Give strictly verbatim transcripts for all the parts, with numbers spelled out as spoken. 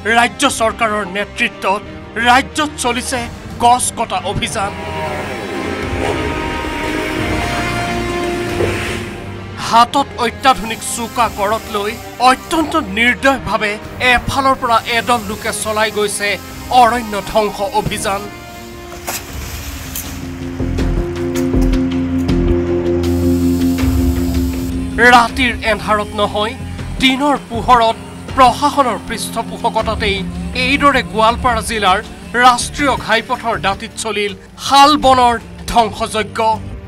ৰাজ্য চৰকাৰৰ নেতৃত্বত ৰাজ্যত চলিছে গছ কটা অভিযান। হাতত অত্যাধুনিক চোকা কৰত লৈ অত্যন্ত নিৰ্দয়ভাৱে এফালৰ পৰা এদল লোকে চলাই গৈছে অৰণ্য ধ্বংস অভিযান। ৰাতিৰ এন্ধাৰত নহয় দিনৰ পোহৰত প্ৰশাসনৰ পৃষ্ঠপোষকতাতেই এইদৰে গোৱালপাৰা জিলাৰ ৰাষ্ট্ৰীয় ঘাইপথৰ দাঁতিত চলিল শাল বনৰ ধ্বংসযজ্ঞ।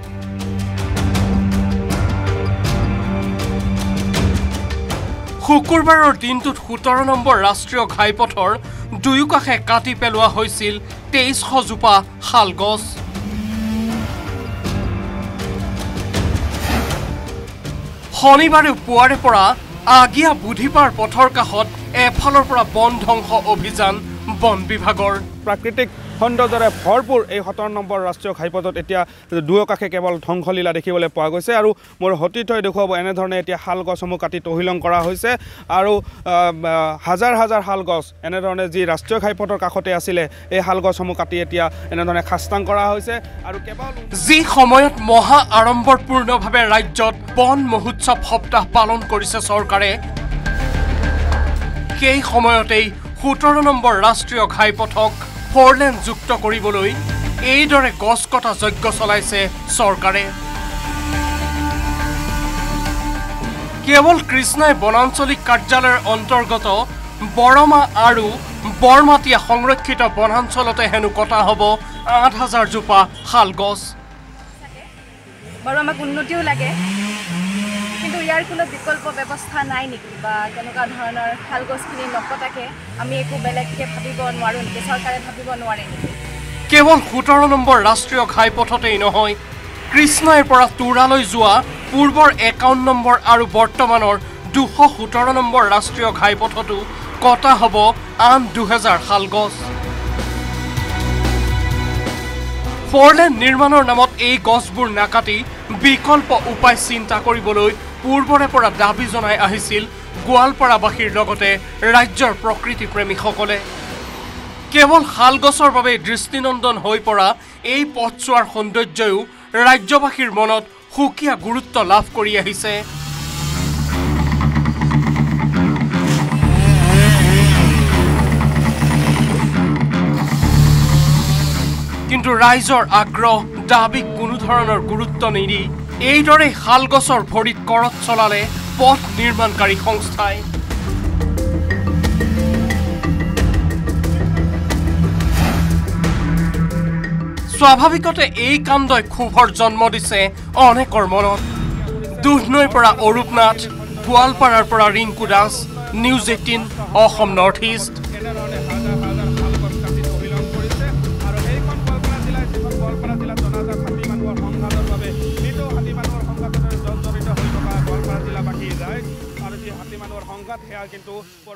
শুকুৰবাৰৰ দিনটোত সোতৰ নম্বৰ ৰাষ্ট্ৰীয় ঘাইপথৰ দুয়োকাষে কাটি পেলোৱা হৈছিল তেইছশ জোপা শাল গছ। শনিবাৰে পুৱাৰে পৰা আগিয়া বুধিবাৰ পথৰ কাষত এফালৰ পৰা বন ধ্বংস অভিযান বন বিভাগৰ। প্ৰাকৃতিক সৌন্দৰ্যৰে ভৰপূৰ এই সোতৰ নম্বৰ ৰাষ্ট্ৰীয় ঘাইপথত এতিয়া দুয়োকাষে কেৱল ধ্বংসলীলা দেখিবলৈ পোৱা গৈছে আৰু মোৰ সতীৰ্থই দেখুৱাব এনেধৰণে এতিয়া শাল গছসমূহ কাটি তহিলং কৰা হৈছে আৰু হাজাৰ হাজাৰ শাল গছ এনেধৰণে যি ৰাষ্ট্ৰীয় ঘাইপথৰ কাষতে আছিলে এই শাল গছসমূহ কাটি এতিয়া এনেধৰণে খাস্তাং কৰা হৈছে। আৰু কেৱল যি সময়ত মহা আড়ম্বৰপূৰ্ণভাৱে ৰাজ্যত বন মহোৎসৱ সপ্তাহ পালন কৰিছে চৰকাৰে, সেই সময়তেই সোতৰ নম্বৰ ৰাষ্ট্ৰীয় ঘাইপথক ফ'ৰলেন যুক্ত কৰিবলৈ এইদৰে গছ কটা যজ্ঞ চলাইছে চৰকাৰে। কেৱল কৃষ্ণাই বনাঞ্চলিক কাৰ্যালয়ৰ অন্তৰ্গত বৰমা আৰু বৰমাটিয়া সংৰক্ষিত বনাঞ্চলতে হেনো কটা হ'ব আঠ হাজাৰ জোপা শাল গছ। বাৰু আমাক উন্নতিও লাগে, কিন্তু ইয়াৰ কোনো বিকল্প ব্যৱস্থা নাই নেকি বা কেনেকুৱা ধৰণৰ শাল গছখিনি নকটাকে আমি একো বেলেগকৈ ভাবিব নোৱাৰোঁ নেকি, চৰকাৰে ভাবিব নোৱাৰে নেকি? কেৱল সোতৰ নম্বৰ ৰাষ্ট্ৰীয় ঘাইপথতেই নহয়, কৃষ্ণাইৰ পৰা তুৰালৈ যোৱা পূৰ্বৰ একাৱন্ন নম্বৰ আৰু বৰ্তমানৰ দুশ সোতৰ নম্বৰ ৰাষ্ট্ৰীয় ঘাইপথতো কটা হ'ব আন দুহেজাৰ শাল গছ। ফ'ৰলেন নিৰ্মাণৰ নামত এই গছবোৰ নাকাটি বিকল্প উপায় চিন্তা কৰিবলৈ পূৰ্বৰে পৰা দাবী জনাই আহিছিল গোৱালপাৰাবাসীৰ লগতে ৰাজ্যৰ প্ৰকৃতি প্ৰেমীসকলে। কেৱল শাল গছৰ বাবে দৃষ্টিনন্দন হৈ পৰা এই পথছোৱাৰ সৌন্দৰ্যও ৰাজ্যবাসীৰ মনত সুকীয়া গুৰুত্ব লাভ কৰি আহিছে। কিন্তু ৰাইজৰ আগ্ৰহ দাবীক কোনো ধৰণৰ গুৰুত্ব নিদি এইদৰে শাল গছৰ ভৰিত কৰত চলালে পথ নিৰ্মাণকাৰী সংস্থাই। স্বাভাৱিকতে এই কাণ্ডই ক্ষোভৰ জন্ম দিছে অনেকৰ মনত। দুধনৈৰ পৰা অৰূপ নাথ, গোৱালপাৰাৰ পৰা Rinku Das, news eighteen Assam north east. সংঘাত সেয়া কিন্তু